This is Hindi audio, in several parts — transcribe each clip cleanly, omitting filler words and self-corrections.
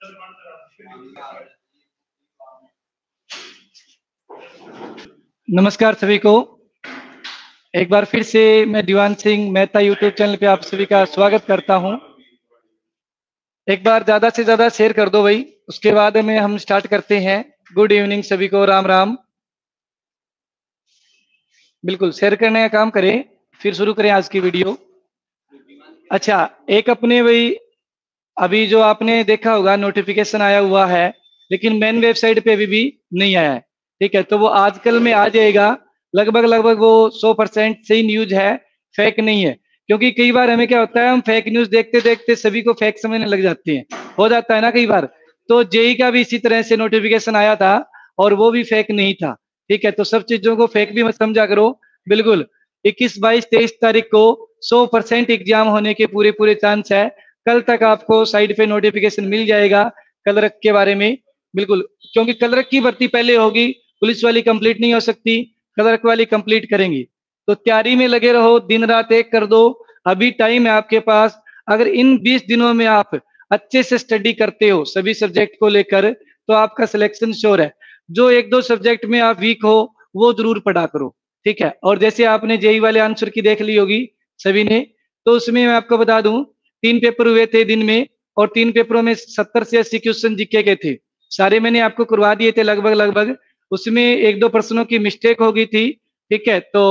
नमस्कार सभी को। एक बार फिर से मैं दीवान सिंह मेहता यूट्यूब चैनल पे आप सभी का स्वागत करता हूं। एक बार ज्यादा से ज्यादा शेयर कर दो भाई, उसके बाद में हम स्टार्ट करते हैं। गुड इवनिंग सभी को, राम राम। बिल्कुल शेयर करने का काम करें, फिर शुरू करें आज की वीडियो। अच्छा, एक अपने भाई अभी जो आपने देखा होगा नोटिफिकेशन आया हुआ है, लेकिन मेन वेबसाइट पे अभी भी नहीं आया है। ठीक है, तो वो आजकल में आ जाएगा। लगभग लगभग वो 100% सही न्यूज है, फेक नहीं है। क्योंकि कई बार हमें क्या होता है, हम फेक न्यूज देखते देखते सभी को फेक समझने लग जाते हैं, हो जाता है ना कई बार। तो जेई का भी इसी तरह से नोटिफिकेशन आया था और वो भी फेक नहीं था। ठीक है, तो सब चीजों को फेक भी मत समझा करो। बिल्कुल 21, 22, 23 तारीख को 100% एग्जाम होने के पूरे पूरे चांस है। कल तक आपको साइड पे नोटिफिकेशन मिल जाएगा कलरक के बारे में। बिल्कुल, क्योंकि कलरक की भर्ती पहले होगी, पुलिस वाली कंप्लीट नहीं हो सकती, कलरक वाली कंप्लीट करेंगी। तो तैयारी में लगे रहो, दिन रात एक कर दो। अभी टाइम है आपके पास। अगर इन 20 दिनों में आप अच्छे से स्टडी करते हो सभी सब्जेक्ट को लेकर, तो आपका सिलेक्शन श्योर है। जो एक दो सब्जेक्ट में आप वीक हो वो जरूर पढ़ा करो। ठीक है, और जैसे आपने जेई वाले आंसर की देख ली होगी सभी ने, तो उसमें मैं आपको बता दूं 3 पेपर हुए थे दिन में, और 3 पेपरों में 70 से 80 क्वेश्चन जीके के थे। सारे मैंने आपको करवा दिए थे लगभग लगभग। उसमें एक दो प्रश्नों की मिस्टेक हो गई थी। ठीक है, तो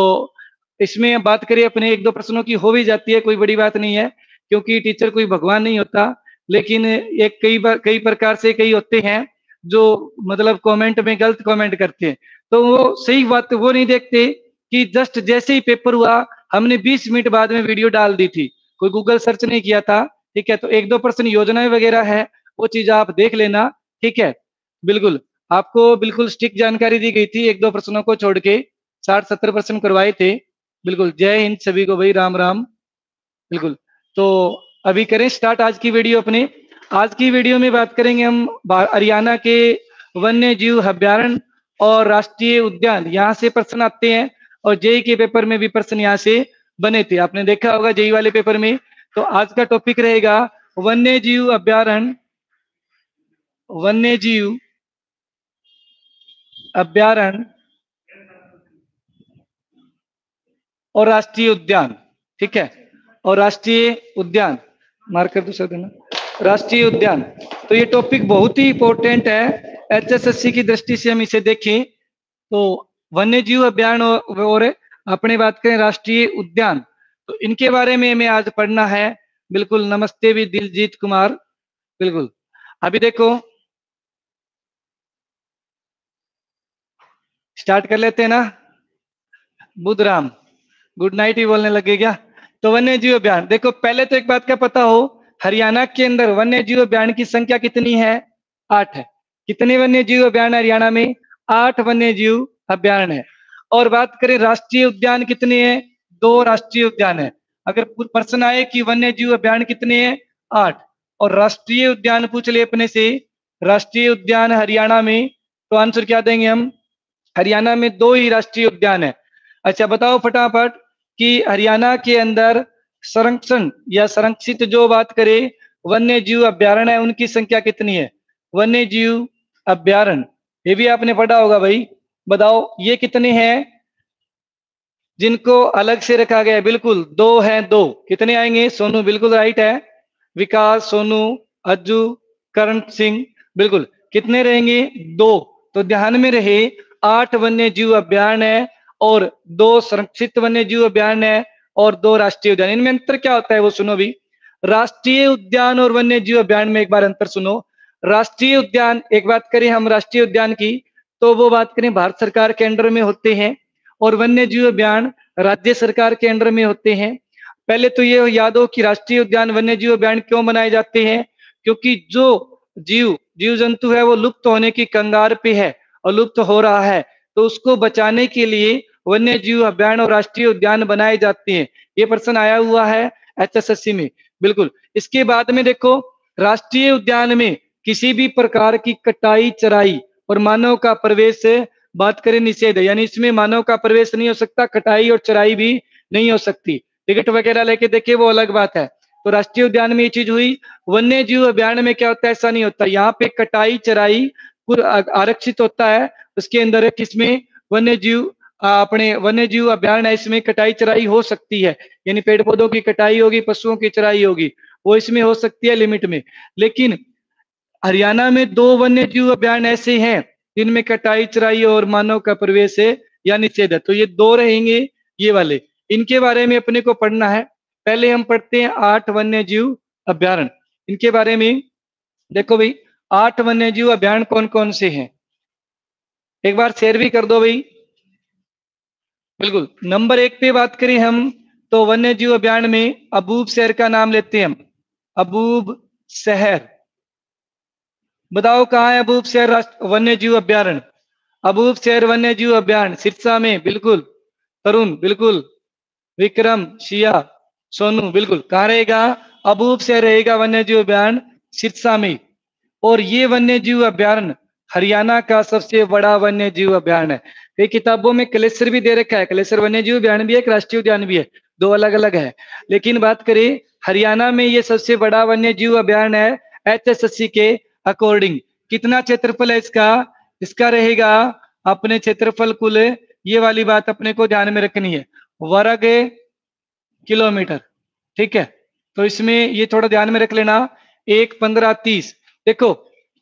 इसमें बात करें अपने एक दो प्रश्नों की हो भी जाती है, कोई बड़ी बात नहीं है, क्योंकि टीचर कोई भगवान नहीं होता। लेकिन एक कई बार कई प्रकार से कई होते हैं जो मतलब कमेंट में गलत कमेंट करते हैं। तो वो सही बात वो नहीं देखते कि जस्ट जैसे ही पेपर हुआ हमने 20 मिनट बाद में वीडियो डाल दी थी, कोई गूगल सर्च नहीं किया था। ठीक है, तो एक दो प्रश्न योजनाएं वगैरह है, वो चीज आप देख लेना। ठीक है, बिल्कुल आपको बिल्कुल स्ट्रिक्ट जानकारी दी गई थी, एक दो प्रश्नों को छोड़ के 60-70 प्रश्न करवाए थे। बिल्कुल, जय हिंद सभी को भाई, राम राम। बिल्कुल, तो अभी करें स्टार्ट आज की वीडियो अपने। आज की वीडियो में बात करेंगे हम हरियाणा के वन्य जीव अभ्यारण्य और राष्ट्रीय उद्यान, यहाँ से प्रश्न आते हैं। और जेई के पेपर में भी प्रश्न यहाँ से बने थे, आपने देखा होगा जेई वाले पेपर में। तो आज का टॉपिक रहेगा वन्य जीव अभ्यारण्य, वन्य जीव अभ्यारण्य और राष्ट्रीय उद्यान। ठीक है, और राष्ट्रीय उद्यान मार्कर दूसरा देना, राष्ट्रीय उद्यान। तो ये टॉपिक बहुत ही इंपॉर्टेंट है, एचएसएससी की दृष्टि से हम इसे देखें तो वन्य जीव अभ्यारण्य और अपने बात करें राष्ट्रीय उद्यान, तो इनके बारे में हमें आज पढ़ना है। बिल्कुल, नमस्ते भी दिलजीत कुमार। बिल्कुल, अभी देखो स्टार्ट कर लेते हैं ना। बुधराम गुड नाइट ही बोलने लगे क्या। तो वन्य जीव अभ्यारण्य देखो, पहले तो एक बात का पता हो, हरियाणा के अंदर वन्य जीव अभ्यारण्य की संख्या कितनी है? 8 है। कितने वन्य जीव अभ्यारण्य हरियाणा में? 8 वन्य जीव अभ्यारण्य है। और बात करें राष्ट्रीय उद्यान कितने हैं? 2 राष्ट्रीय उद्यान है। अगर प्रश्न आए कि वन्य जीव अभ्यारण्य कितने हैं? 8। और राष्ट्रीय उद्यान पूछ ले अपने से, राष्ट्रीय उद्यान हरियाणा में, तो आंसर क्या देंगे हम? हरियाणा में 2 ही राष्ट्रीय उद्यान है। अच्छा बताओ फटाफट कि हरियाणा के अंदर संरक्षण या संरक्षित जो बात करें वन्य जीव अभ्यारण्य है, उनकी संख्या कितनी है? वन्य जीव अभ्यारण्य, ये भी आपने पढ़ा होगा भाई। बताओ ये कितने हैं जिनको अलग से रखा गया है? बिल्कुल 2 हैं, 2। कितने आएंगे? सोनू बिल्कुल राइट है, विकास, सोनू, अज्जू, करण सिंह। बिल्कुल, कितने रहेंगे? 2। तो ध्यान में रहे 8 वन्य जीव अभ्यारण्य है और 2 संरक्षित वन्य जीव अभ्यारण्य है और 2 राष्ट्रीय उद्यान। इनमें अंतर क्या होता है वो सुनो भी। राष्ट्रीय उद्यान और वन्य जीव अभ्यारण्य में एक बार अंतर सुनो। राष्ट्रीय उद्यान, एक बात करें हम राष्ट्रीय उद्यान की, तो वो बात करें भारत सरकार के अंडर में होते हैं, और वन्य जीव अभ्यारण्य राज्य सरकार के अंडर में होते हैं। पहले तो ये याद हो कि राष्ट्रीय उद्यान वन्य जीव अभ्यारण्य क्यों बनाए जाते हैं? क्योंकि जो जीव जंतु है वो लुप्त होने की कगार पे है और लुप्त हो रहा है, तो उसको बचाने के लिए वन्य जीव अभ्यारण्य और राष्ट्रीय उद्यान बनाए जाते हैं। ये प्रश्न आया हुआ है एचएसएससी में। बिल्कुल, इसके बाद में देखो राष्ट्रीय उद्यान में किसी भी प्रकार की कटाई, चराई और मानव का प्रवेश बात करें निषेध है, यानी इसमें मानव का प्रवेश नहीं हो सकता, कटाई और चराई भी नहीं हो सकती। टिकट वगैरह लेके देखिए वो अलग बात है। तो राष्ट्रीय उद्यान में ये चीज हुई। वन्य जीव अभयारण्य में क्या होता है, ऐसा नहीं होता। यहाँ पे कटाई चराई आरक्षित होता है। उसके अंदर किसमें, वन्य जीव अपने वन्य जीव अभयारण्य है, इसमें कटाई चराई हो सकती है, यानी पेड़ पौधों की कटाई होगी, पशुओं की चराई होगी, वो इसमें हो सकती है लिमिट में। लेकिन हरियाणा में 2 वन्य जीव अभयारण्य ऐसे हैं जिनमें कटाई चराई और मानव का प्रवेश है या निषेध है। तो ये 2 रहेंगे ये वाले, इनके बारे में अपने को पढ़ना है। पहले हम पढ़ते हैं 8 वन्य जीव अभयारण्य, इनके बारे में देखो भाई। 8 वन्य जीव अभयारण्य कौन कौन से हैं, एक बार शेयर भी कर दो भाई। बिल्कुल, नंबर 1 पे बात करें हम तो वन्य जीव अभयारण्य में अबूब शहर का नाम लेते हैं हम। अबूब शहर, बताओ कहाँ है अबूब शहर वन्य जीव अभयारण्य। अबूब शहर वन्य जीव अभयारण्य सिरसा में, बिल्कुल। तरुण बिल्कुल, विक्रम, शिया, सोनू बिल्कुल। कहाँ रहेगा, अबूब शहर रहेगा वन्य जीव अभयारण्य सिरसा में। और ये वन्य जीव अभयारण्य हरियाणा का सबसे बड़ा वन्य जीव अभयारण्य है। कई किताबों में कलेसर भी दे रखा है, कलेसर वन्य जीव अभयारण्य भी है, एक राष्ट्रीय उद्यान भी है, 2 अलग अलग है। लेकिन बात करें हरियाणा में ये सबसे बड़ा वन्य जीव अभयारण्य है HSSC के अकॉर्डिंग। कितना क्षेत्रफल है इसका, इसका रहेगा अपने क्षेत्रफल कुल, ये वाली बात अपने को ध्यान में रखनी है, वर्ग किलोमीटर, ठीक है। तो इसमें ये थोड़ा ध्यान में रख लेना, 1, 15, 30। देखो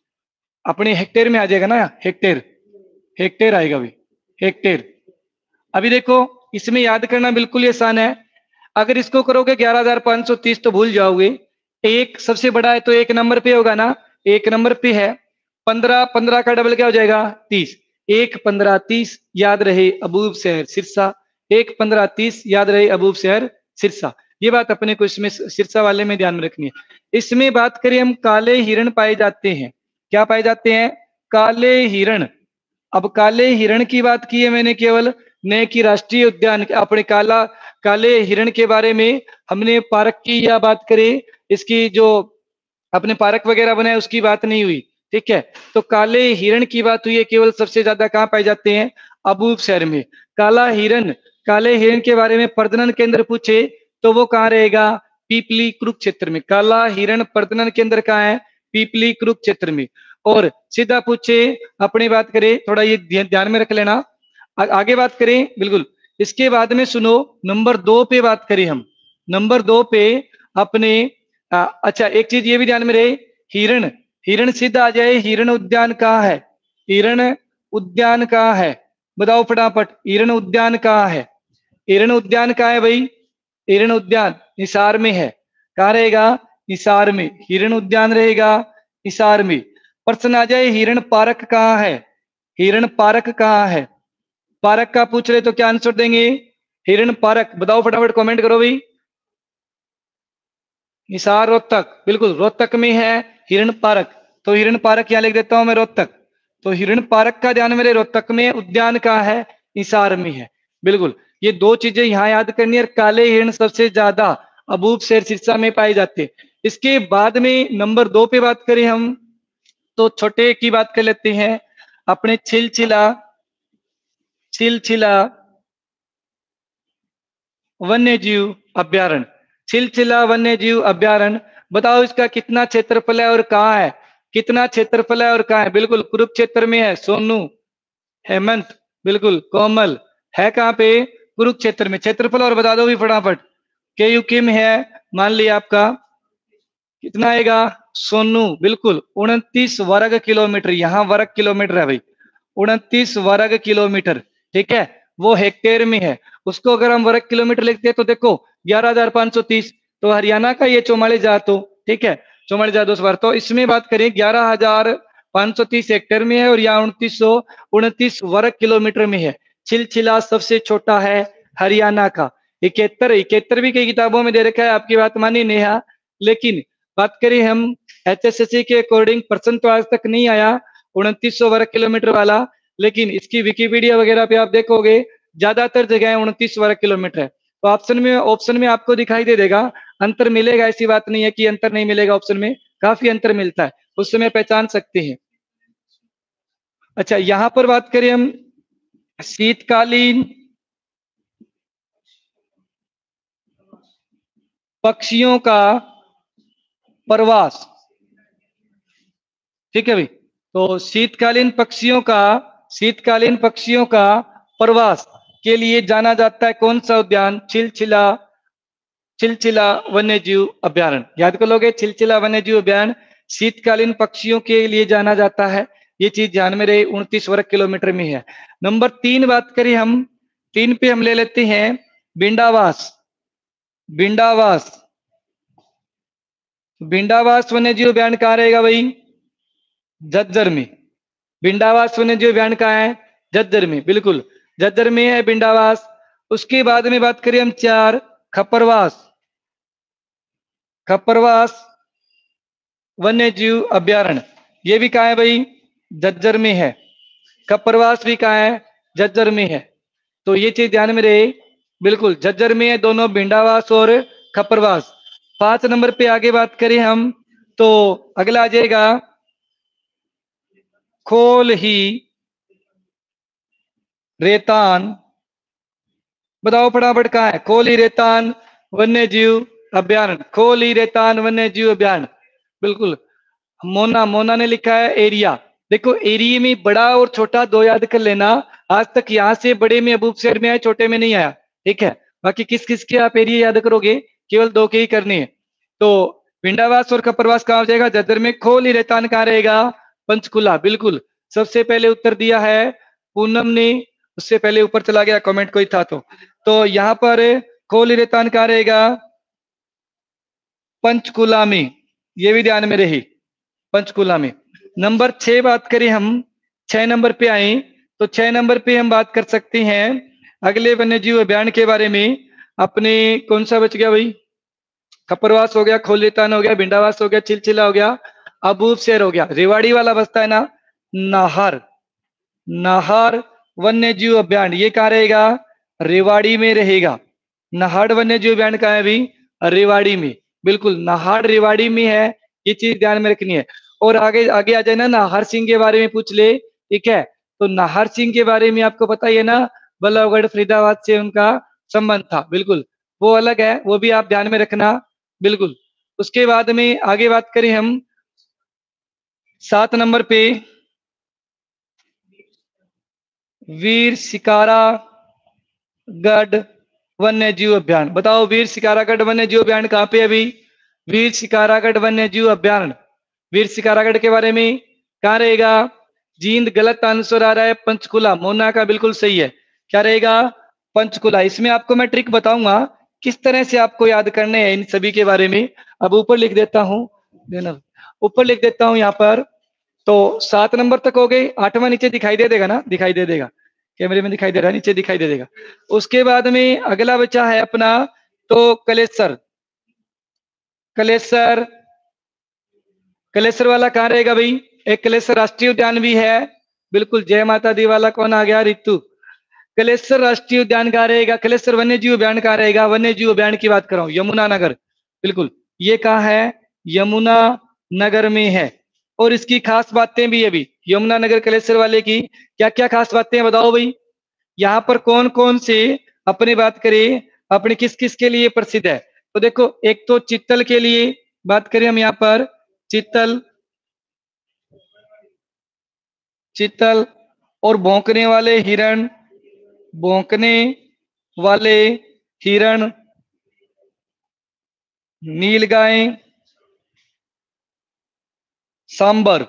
अपने हेक्टेयर में आ जाएगा ना, हेक्टेयर, हेक्टेयर आएगा भाई, हेक्टेयर। अभी देखो इसमें याद करना बिल्कुल ही आसान है। अगर इसको करोगे 11,530 तो भूल जाओगे। एक सबसे बड़ा है तो 1 नंबर पे होगा ना, 1 नंबर पे है। 15, 15 का डबल क्या हो जाएगा, 30। 1, 15, 30 याद रहे अबूब शहर सिरसा। 1, 15, 30 याद रहे अबूब शहर सिरसा। ये बात अपने को इसमें सिरसा वाले में ध्यान में रखनी है। इसमें बात करें हम, काले हिरण पाए जाते हैं। क्या पाए जाते हैं, काले हिरण। अब काले हिरण की बात की है मैंने केवल, न कि राष्ट्रीय उद्यान अपने काले हिरण के बारे में हमने पार्क की या बात करें, इसकी जो अपने पार्क वगैरह बनाए उसकी बात नहीं हुई, ठीक है। तो काले हिरण की बात हुई है केवल, सबसे ज्यादा कहाँ पाए जाते हैं, अबूब शहर में। काला हिरण, काले हिरण के बारे में प्रजनन केंद्र पूछे तो वो कहाँ रहेगा, पीपली कुरुक्षेत्र में। काला हिरण प्रजनन केंद्र कहाँ है, पीपली कुरुक्षेत्र में। और सीधा पूछे अपनी बात करें, थोड़ा ये ध्यान में रख लेना। आगे बात करें, बिल्कुल। इसके बाद में सुनो, नंबर 2 पे बात करें हम। नंबर 2 पे अपने अच्छा एक चीज ये भी ध्यान में रहे, हिरण, हिरण सीधा आ जाए, हिरण उद्यान कहाँ है, हिरण उद्यान कहाँ है, बताओ फटाफट, हिरण उद्यान कहाँ है। हिरण उद्यान कहाँ है भाई, हिरण उद्यान हिसार में है। कहाँ रहेगा, हिसार में, हिरण उद्यान रहेगा हिसार में। प्रश्न आ जाए हिरण पार्क कहाँ है, हिरण पार्क कहाँ है, पार्क का पूछ रहे तो क्या आंसर देंगे, हिरण पार्क, बताओ फटाफट कमेंट करो भाई। हिसार रोहतक, बिल्कुल रोहतक में है हिरण पार्क। तो हिरण पार्क यहाँ लिख देता हूं मैं, रोहतक। तो हिरण पार्क का ध्यान मेरे, रोहतक में, उद्यान का है हिसार में है, बिल्कुल। ये 2 चीजें यहाँ याद करनी है। काले हिरण सबसे ज्यादा अबूब शहर सिरसा में पाए जाते हैं। इसके बाद में नंबर 2 पे बात करें हम तो छोटे की बात कर लेते हैं, अपने छिलछिला, छिलछिला वन्य जीव अभ्यारण्य। छिलछिला वन्य जीव अभ्यारण्य, बताओ इसका कितना क्षेत्रफल है और कहाँ है, कितना क्षेत्रफल है और कहाँ है। बिल्कुल कुरुक्षेत्र में है, सोनू, हेमंत, बिल्कुल कोमल, है कहाँ पे, कुरुक्षेत्र में। क्षेत्रफल और बता दो भी फटाफट, के यूके में है, मान लिया आपका। कितना आएगा सोनू, बिल्कुल 29 वर्ग किलोमीटर, यहाँ वर्ग किलोमीटर है भाई, 29 वर्ग किलोमीटर, ठीक है। वो हेक्टेयर में है, उसको अगर हम वर्ग किलोमीटर लिखते हैं तो देखो 11,530। तो हरियाणा का ये 44,000, तो ठीक है 44,200। तो इसमें बात करें 11,530 हेक्टेयर में है और यहाँ 2929 वर्ग किलोमीटर में है। छिलछिला सबसे छोटा है हरियाणा का। 71 भी कई किताबों में दे रखा है, आपकी बात मानी नेहा। लेकिन बात करें हम HSSC के अकॉर्डिंग, प्रश्न तो आज तक नहीं आया 2900 वर्ग किलोमीटर वाला, लेकिन इसकी विकिपीडिया वगैरह पे आप देखोगे ज्यादातर जगह 29 वर्ग किलोमीटर है। तो ऑप्शन में आपको दिखाई दे देगा, अंतर मिलेगा, ऐसी बात नहीं है कि अंतर नहीं मिलेगा, ऑप्शन में काफी अंतर मिलता है, उस समय पहचान सकते हैं। अच्छा यहाँ पर बात करें हम शीतकालीन, पक्षियों का प्रवास। ठीक है भाई। तो शीतकालीन पक्षियों का प्रवास के लिए जाना जाता है कौन सा उद्यान? चिलचिला वन्यजीव अभ्यारण्य। याद कर लोगे, चिलचिला वन्यजीव अभ्यारण्य शीतकालीन पक्षियों के लिए जाना जाता है। ये चीज ध्यान में रहे, 29 वर्ग किलोमीटर में है। नंबर 3 बात करें हम, 3 पे हम ले लेते हैं बिंडावास। बिंडावास बिंडावास वन्यजीव अभ्यारण्य कहाँ रहेगा भाई? झज्जर में। बिंडावास वन्यजीव अभ्यारण्य कहाँ है? झज्जर में, बिल्कुल झज्जर में है बिंडावास। उसके बाद में बात करें हम 4, खप्परवास। खप्परवास वन्यजीव अभ्यारण्य, ये भी कहाँ है भाई? झज्जर में है। खप्परवास भी कहाँ है? झज्जर में है। तो ये चीज ध्यान में रहे, बिल्कुल झज्जर में है दोनों, बिंडावास और खप्परवास। 5 नंबर पे आगे बात करें हम, तो अगला आ जाएगा खोल ही रेतान। बताओ फटाफट कहाँ है खोल ही रेतान वन्यजीव अभ्यारण्य? खोल ही रेतान वन्यजीव अभ्यारण्य, बिल्कुल। मोना, मोना ने लिखा है एरिया। देखो एरिया में बड़ा और छोटा दो याद कर लेना। आज तक यहाँ से बड़े में अबूब शहर में आया, छोटे में नहीं आया। ठीक है, बाकी किस किस के आप एरिया याद करोगे? केवल 2 के ही करने हैं। तो पिंडावास और कपरवास कहाँ हो जाएगा? जदर में। खोल ही रेतान कहाँ रहेगा? पंचकुला, बिल्कुल। सबसे पहले उत्तर दिया है पूनम ने, उससे पहले ऊपर चला गया, कमेंट कोई था तो यहाँ पर खोल ही रेतान कहाँ रहेगा? पंचकुला में, ये भी ध्यान में रही, पंचकुला में। नंबर 6 बात करें हम, 6 नंबर पे आए, तो 6 नंबर पे हम बात कर सकते हैं अगले वन्यजीव अभ्यारण्य के बारे में। अपने कौन सा बच गया भाई? खपरवास हो गया, खोलेतान हो गया, भिंडावास हो गया, चिलचिला हो गया, अबूब शहर हो गया। रेवाड़ी वाला बसता है ना, नाहर। नाहर वन्यजीव अभ्यारण्य ये कहाँ रहेगा? रेवाड़ी में रहेगा। नाहर वन्यजीव अभ्यारण्य कहाँ है अभी? रेवाड़ी में, बिल्कुल नाहर रेवाड़ी में है। ये चीज ध्यान में रखनी है। और आगे आगे आ जाए ना, नाहर सिंह के बारे में पूछ ले, ठीक है? तो नाहर सिंह के बारे में आपको पता ही है ना, बल्लभगढ़ फरीदाबाद से उनका संबंध था, बिल्कुल वो अलग है, वो भी आप ध्यान में रखना, बिल्कुल। उसके बाद में आगे बात करें हम 7 नंबर पे, वीर शिकारागढ़ वन्यजीव अभ्यारण्य। बताओ वीर शिकारागढ़ वन्यजीव अभ्यारण्य कहाँ पे अभी? वीर शिकारागढ़ वन्यजीव अभ्यारण्य, वीर शिकारागढ़ के बारे में कहाँ रहेगा? जींद गलत आंसर आ रहा है, पंचकुला। मोना का बिल्कुल सही है, क्या रहेगा? पंचकुला। इसमें आपको मैं ट्रिक बताऊंगा किस तरह से आपको याद करने हैं इन सभी के बारे में। अब ऊपर लिख देता हूँ, ऊपर लिख देता हूँ यहाँ पर। तो 7 नंबर तक हो गए, 8वां नीचे दिखाई दे देगा ना? दिखाई दे देगा, कैमरे में दिखाई दे रहा है, नीचे दिखाई दे देगा। उसके बाद में अगला बचा है अपना तो कलेसर। कलेसर, कलेसर वाला कहाँ रहेगा भाई? एक कलेसर राष्ट्रीय उद्यान भी है, बिल्कुल। जय माता दी वाला कौन आ गया? रितु। कलेसर राष्ट्रीय उद्यान कहाँ रहेगा? कलेसर वन्यजीव अभ्यारण्य कहाँ रहेगा? वन्यजीव अभ्यारण्य की बात कर रहा हूँ, यमुना नगर, बिल्कुल। ये कहाँ है? यमुना नगर में है। और इसकी खास बातें भी अभी यमुना नगर कलेसर वाले की क्या क्या खास बातें हैं बताओ भाई? यहाँ पर कौन कौन से, अपनी बात करें, अपने किस किस के लिए प्रसिद्ध है? तो देखो एक तो चित्तल के लिए बात करें हम यहाँ पर, चित्तल, चित्तल और भौंकने वाले हिरण, भौंकने वाले हिरण, नीलगाय, सांबर,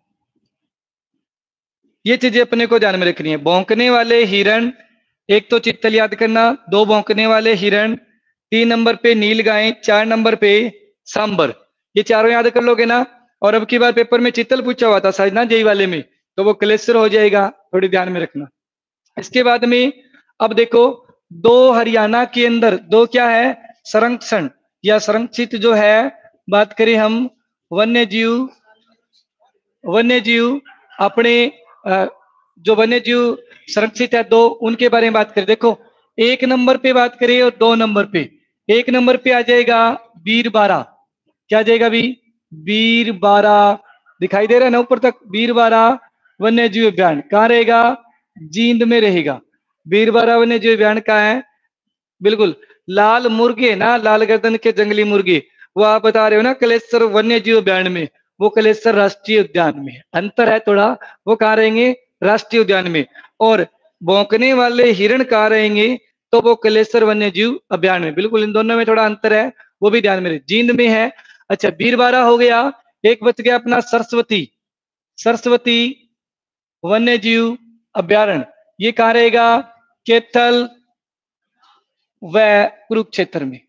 ये चीजें अपने को ध्यान में रखनी है। भौंकने वाले हिरण, एक तो चित्तल याद करना, 2 भौंकने वाले हिरण, 3 नंबर पे नीलगाय, 4 नंबर पे सांबर, ये चारों याद कर लोगे ना? और अब की बार पेपर में चित्तल पूछा हुआ था शायद ना, जेई वाले में, तो वो क्लेस्टर हो जाएगा, थोड़ी ध्यान में रखना। इसके बाद में अब देखो, 2 हरियाणा के अंदर 2 क्या है? संरक्षण या संरक्षित जो है, बात करें हम वन्यजीव, वन्यजीव अपने जो वन्यजीव संरक्षित है 2, उनके बारे में बात करें। देखो 1 नंबर पे बात करें और 2 नंबर पे, 1 नंबर पे आ जाएगा बीरबारा। क्या आ जाएगा भी? बीरबारा, दिखाई दे रहा है ना ऊपर तक? बीरबारा वन्यजीव अभ्यारण्य कहाँ रहेगा? जींद में रहेगा। बीरबारा वन्यजीव अभ्यारण्य कहाँ है? बिल्कुल लाल मुर्गे ना, लाल गर्दन के जंगली मुर्गे, वो आप बता रहे हो ना कलेश्वर वन्य जीव अभयारण्य में, वो कलेश्वर राष्ट्रीय उद्यान में है। अंतर है थोड़ा, वो कहाँ रहेंगे, राष्ट्रीय उद्यान में। और भौंकने वाले हिरण कहाँ रहेंगे, तो वो कलेश्वर वन्य जीव अभयारण्य में। बिल्कुल इन दोनों में थोड़ा अंतर है, वो भी ध्यान में रहे। जींद में है। अच्छा, बीरबारा हो गया। एक बच गया अपना सरस्वती, सरस्वती वन्य जीव अभयारण्य, ये कहाँ रहेगा, कैथल व कुरुक्षेत्र में,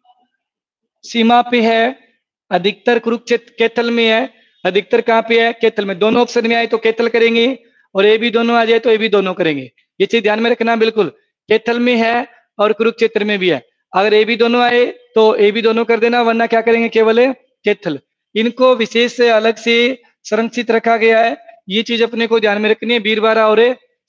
सीमा पे है। अधिकतर कुरुक्षेत्र कैथल में है, अधिकतर कहाँ पे है, कैथल में। दोनों ऑप्शन में आए तो कैथल करेंगे, और ए भी दोनों आ जाए तो ए भी दोनों करेंगे। ये चीज ध्यान में रखना, बिल्कुल कैथल में है और कुरुक्षेत्र में भी है। अगर ए भी दोनों आए तो ए भी दोनों कर देना, वरना क्या करेंगे, केवल कैथल। इनको विशेष से अलग से संरक्षित रखा गया है, ये चीज अपने को ध्यान में रखनी है। बीरबारा और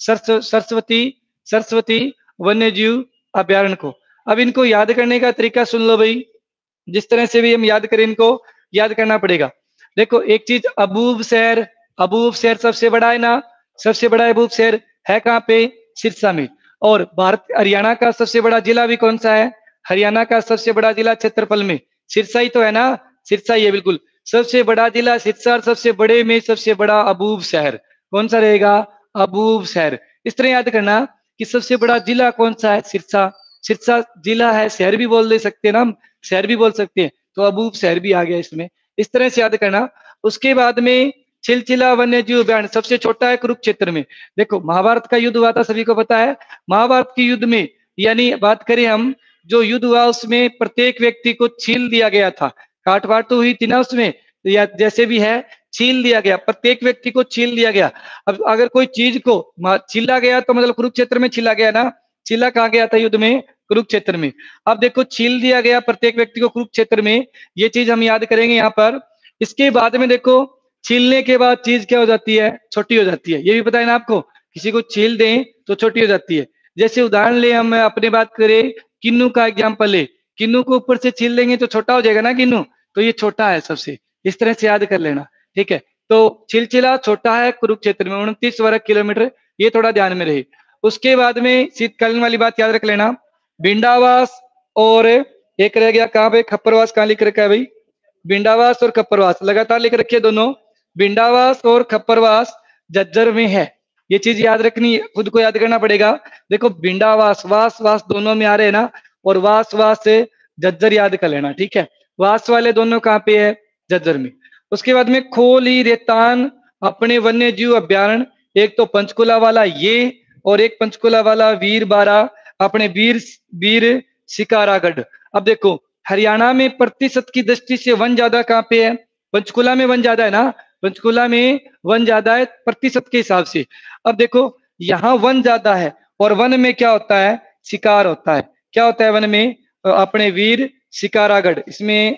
सरस्वती, सरस्वती वन्य जीव अभ्यारण्य को। अब इनको याद करने का तरीका सुन लो भाई, जिस तरह से भी हम याद करें, इनको याद करना पड़ेगा। देखो एक चीज, अबूब शहर, अबूब शहर सबसे बड़ा है ना, सबसे बड़ा अबूब शहर है कहाँ पे, सिरसा में। और भारत हरियाणा का सबसे बड़ा जिला भी कौन सा है, हरियाणा का सबसे बड़ा जिला क्षेत्रफल में सिरसा ही तो है ना, सिरसा ही है बिल्कुल। सबसे बड़ा जिला सिरसा, और सबसे बड़े में सबसे बड़ा अबूब शहर, कौन सा रहेगा, अबूब शहर। इस तरह याद करना कि सबसे बड़ा जिला कौन सा है, सिरसा। सिरसा जिला है, शहर भी बोल दे सकते हैं ना हम, शहर भी बोल सकते हैं, तो अबूब शहर भी आ गया इसमें। इस तरह से याद करना। उसके बाद में चिलचिला वन्य जीव अभयारण्य सबसे छोटा है कुरुक्षेत्र में। देखो महाभारत का युद्ध हुआ था, सभी को पता है। महाभारत के युद्ध में, यानी बात करें हम, जो युद्ध हुआ उसमें प्रत्येक व्यक्ति को छील दिया गया था, काट वाट तो हुई थी ना उसमें, या जैसे भी है छील दिया गया, प्रत्येक व्यक्ति को छील दिया गया। अब अगर कोई चीज को छीला गया तो मतलब कुरुक्षेत्र में छीला गया ना, छीला कहाँ गया था युद्ध में, कुरुक्षेत्र में। अब देखो छील दिया गया प्रत्येक व्यक्ति को कुरुक्षेत्र में, ये चीज हम याद करेंगे यहाँ पर। इसके बाद में देखो, छीलने के बाद चीज क्या हो जाती है, छोटी हो जाती है, ये भी पता है ना आपको, किसी को छील दें तो छोटी हो जाती है। जैसे उदाहरण ले, हम अपनी बात करें, किन्नू का एग्जाम्पल ले, किन्नू को ऊपर से छील देंगे तो छोटा हो जाएगा ना किन्नू, तो ये छोटा है सबसे। इस तरह से याद कर लेना, ठीक है। तो चिलचिला छोटा है कुरुक्षेत्र में, 29 वर्ग किलोमीटर, ये थोड़ा ध्यान में रहे। उसके बाद में शीतकालीन वाली बात याद रख लेना, भिंडावास और एक रह गया कहाँ पे, खप्परवास कहाँ लिख रखा है भाई, भिंडावास और खप्परवास लगातार लिख रखिए दोनों, भिंडावास और खप्परवास झज्जर में है। ये चीज याद रखनी, खुद को याद करना पड़ेगा। देखो भिंडावास, वास वास दोनों में आ रहे हैं ना, और वास वास से झज्जर याद कर लेना, ठीक है। वास वाले दोनों कहाँ पे है, झज्जर में। उसके बाद में खोली रेतान अपने वन्य जीव अभ्यारण्य, एक तो पंचकुला वाला ये, और एक पंचकुला वाला वीरबारा अपने वीर वीर शिकारागढ़। अब देखो हरियाणा में प्रतिशत की दृष्टि से वन ज्यादा कहाँ पे है, पंचकुला में वन ज्यादा है ना, पंचकुला में वन ज्यादा है प्रतिशत के हिसाब से। अब देखो यहाँ वन ज्यादा है, और वन में क्या होता है, शिकार होता है। क्या होता है वन में, अपने वीर शिकारागढ़, इसमें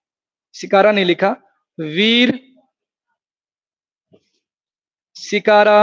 शिकारा नहीं लिखा, वीर शिकारा,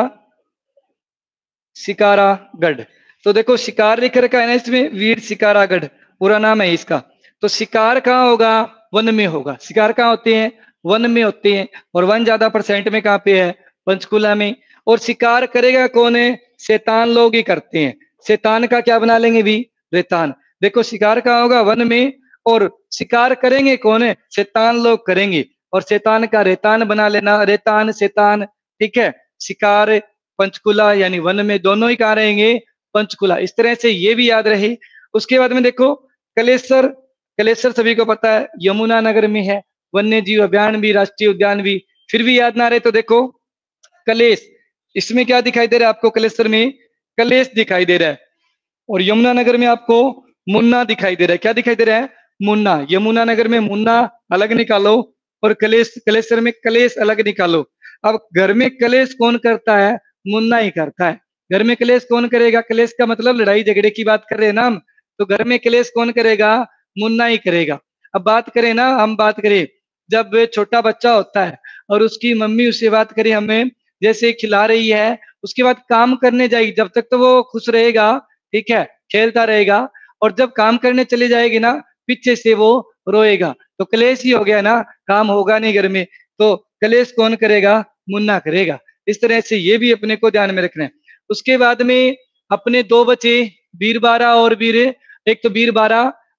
शिकारागढ़। तो देखो शिकार लिख रखा है ना इसमें, वीर शिकारागढ़ पूरा नाम है इसका। तो शिकार कहाँ होगा, वन में होगा। शिकार कहाँ होते हैं, वन में होते हैं, और वन ज्यादा परसेंट में कहाँ पे है, पंचकुला में। और शिकार करेगा कौन है, शैतान लोग ही करते हैं। शैतान का क्या बना लेंगे भी, रेतान। देखो शिकार कहाँ होगा, वन में, और शिकार करेंगे कौन है, शैतान लोग करेंगे, और शैतान का रेतान बना लेना, रेतान शैतान, ठीक है। शिकार पंचकुला यानी वन में, दोनों ही कहाँ रहेंगे, पंचकुला। इस तरह से ये भी याद रहे। उसके बाद में देखो कलेश्वर, कलेश्वर सभी को पता है यमुनानगर में है, वन्य जीव अभ्यारण्य भी, राष्ट्रीय उद्यान भी। फिर भी याद ना रहे तो देखो कलेश, इसमें क्या दिखाई दे रहा है आपको, कलेश्वर में कलेश दिखाई दे रहा है, और यमुनानगर में आपको मुन्ना दिखाई दे रहा है। क्या दिखाई दे रहा है, मुन्ना। यमुनानगर में मुन्ना अलग निकालो, और कलेश्वर में कलेश अलग निकालो। अब घर में कलेश कौन करता है, मुन्ना ही करता है। घर में कलेश कौन करेगा, कलेश का मतलब लड़ाई झगड़े की बात कर रहे हैं ना हम, तो घर में कलेश कौन करेगा, मुन्ना ही करेगा। अब बात करें ना, हम बात करें जब छोटा बच्चा होता है और उसकी मम्मी उससे बात करें हमें जैसे खिला रही है, उसके बाद काम करने जाएगी, जब तक तो वो खुश रहेगा, ठीक है, खेलता रहेगा, और जब काम करने चली जाएगी ना, पीछे से वो रोएगा, तो कलेश ही हो गया ना, काम होगा नहीं घर में। तो कलेश कौन करेगा, मुन्ना करेगा। इस तरह से ये भी अपने को ध्यान में रखना है। उसके बाद में अपने दो बचे, वीरबारा और वीर, एक तो वीरबारा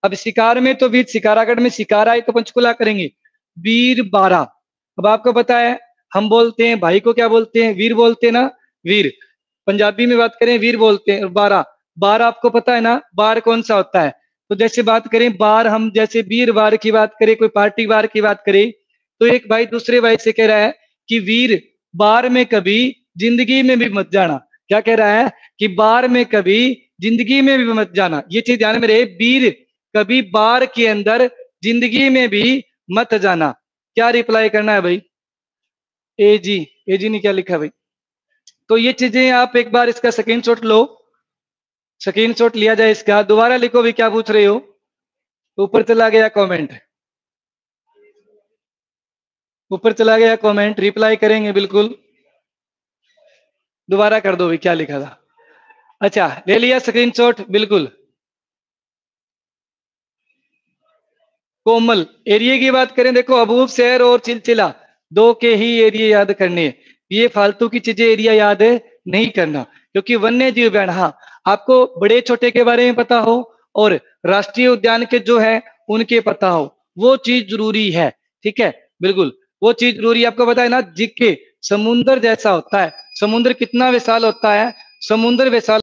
अब शिकार में तो वीर, शिकारागढ़ में शिकार आए तो पंचकुला करेंगे, वीर बारा। अब आपको पता है हम बोलते हैं भाई को क्या बोलते हैं, वीर बोलते हैं ना, वीर। पंजाबी में बात करें वीर बोलते हैं। बारा, बार आपको पता है ना, बार कौन सा होता है। तो जैसे बात करें बार, हम जैसे वीरवार की बात करें, कोई पार्टी वार की बात करें, तो एक भाई दूसरे भाई से कह रहा है कि वीर बार में कभी जिंदगी में भी मत जाना। क्या कह रहा है कि बार में कभी जिंदगी में भी मत जाना। ये चीज ध्यान में रहे, वीर कभी बार के अंदर जिंदगी में भी मत जाना। क्या रिप्लाई करना है भाई? एजी, एजी ने क्या लिखा भाई? तो ये चीजें आप एक बार इसका स्क्रीनशॉट लो, स्क्रीनशॉट लिया जाए इसका। दोबारा लिखो भी क्या पूछ रहे हो। ऊपर चला गया कमेंट, ऊपर चला गया कमेंट, रिप्लाई करेंगे बिल्कुल। दोबारा कर दो भी क्या लिखा था। अच्छा ले लिया स्क्रीनशॉट, बिल्कुल। कोमल, एरिया की बात करें, देखो अबूब शहर और चिलचिला दो के ही एरिया याद करने हैं। ये फालतू की चीजें एरिया याद है नहीं करना, क्योंकि वन्य जीव बैंड, हाँ आपको बड़े छोटे के बारे में पता हो और राष्ट्रीय उद्यान के जो है उनके पता हो, वो चीज जरूरी है। ठीक है, बिल्कुल वो चीज जरूरी है। आपको पता है ना जीके समुन्द्र जैसा होता है, समुद्र कितना विशाल होता है, समुद्र विशाल